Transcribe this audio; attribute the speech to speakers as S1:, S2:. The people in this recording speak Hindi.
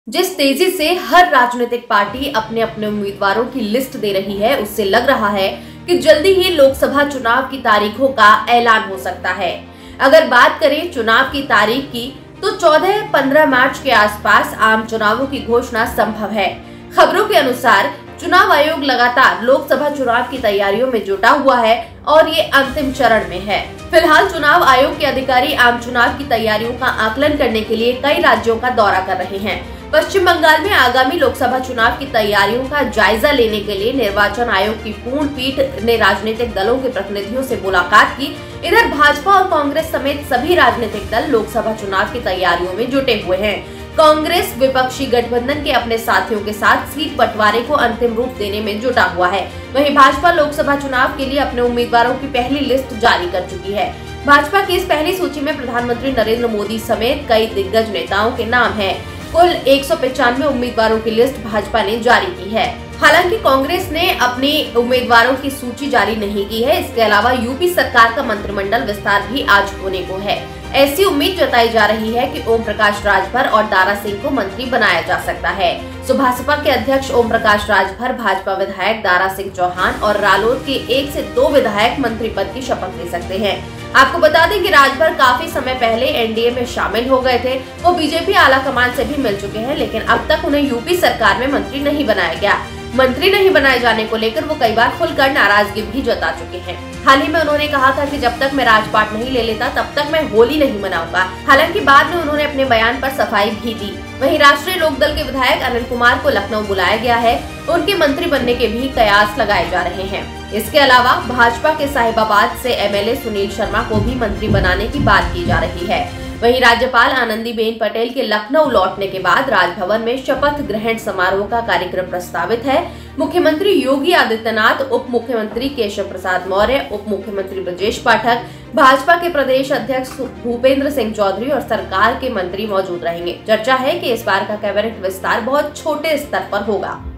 S1: जिस तेजी से हर राजनीतिक पार्टी अपने अपने उम्मीदवारों की लिस्ट दे रही है, उससे लग रहा है कि जल्दी ही लोकसभा चुनाव की तारीखों का ऐलान हो सकता है। अगर बात करें चुनाव की तारीख की, तो 14-15 मार्च के आसपास आम चुनावों की घोषणा संभव है। खबरों के अनुसार चुनाव आयोग लगातार लोकसभा चुनाव की तैयारियों में जुटा हुआ है और ये अंतिम चरण में है। फिलहाल चुनाव आयोग के अधिकारी आम चुनाव की तैयारियों का आकलन करने के लिए कई राज्यों का दौरा कर रहे हैं। पश्चिम बंगाल में आगामी लोकसभा चुनाव की तैयारियों का जायजा लेने के लिए निर्वाचन आयोग की पूर्ण पीठ ने राजनीतिक दलों के प्रतिनिधियों से मुलाकात की। इधर भाजपा और कांग्रेस समेत सभी राजनीतिक दल लोकसभा चुनाव की तैयारियों में जुटे हुए हैं। कांग्रेस विपक्षी गठबंधन के अपने साथियों के साथ सीट बंटवारे को अंतिम रूप देने में जुटा हुआ है। वहीं भाजपा लोकसभा चुनाव के लिए अपने उम्मीदवारों की पहली लिस्ट जारी कर चुकी है। भाजपा की इस पहली सूची में प्रधानमंत्री नरेंद्र मोदी समेत कई दिग्गज नेताओं के नाम हैं। कुल 195 उम्मीदवारों की लिस्ट भाजपा ने जारी की है। हालांकि कांग्रेस ने अपनी उम्मीदवारों की सूची जारी नहीं की है। इसके अलावा यूपी सरकार का मंत्रिमंडल विस्तार भी आज होने को है। ऐसी उम्मीद जताई जा रही है कि ओम प्रकाश राजभर और दारा सिंह को मंत्री बनाया जा सकता है। भाजपा के अध्यक्ष ओम प्रकाश राजभर, भाजपा विधायक दारा सिंह चौहान और रालोद के 1 से 2 विधायक मंत्री पद की शपथ ले सकते हैं। आपको बता दें कि राजभर काफी समय पहले एनडीए में शामिल हो गए थे। वो बीजेपी आला कमान से भी मिल चुके हैं, लेकिन अब तक उन्हें यूपी सरकार में मंत्री नहीं बनाया गया। मंत्री नहीं बनाए जाने को लेकर वो कई बार खुलकर नाराजगी भी जता चुके हैं। हाल ही में उन्होंने कहा था कि जब तक मैं राजपाट नहीं ले लेता तब तक मैं होली नहीं मनाऊंगा। हालांकि बाद में उन्होंने अपने बयान पर सफाई भी दी। वहीं राष्ट्रीय लोकदल के विधायक अनिल कुमार को लखनऊ बुलाया गया है। उनके मंत्री बनने के भी कयास लगाए जा रहे हैं। इसके अलावा भाजपा के साहिबाबाद से एमएलए सुनील शर्मा को भी मंत्री बनाने की बात की जा रही है। वहीं राज्यपाल आनंदीबेन पटेल के लखनऊ लौटने के बाद राजभवन में शपथ ग्रहण समारोह का कार्यक्रम प्रस्तावित है। मुख्यमंत्री योगी आदित्यनाथ, उप मुख्यमंत्री केशव प्रसाद मौर्य, उप मुख्यमंत्री ब्रजेश पाठक, भाजपा के प्रदेश अध्यक्ष भूपेंद्र सिंह चौधरी और सरकार के मंत्री मौजूद रहेंगे। चर्चा है कि इस बार का कैबिनेट विस्तार बहुत छोटे स्तर पर होगा।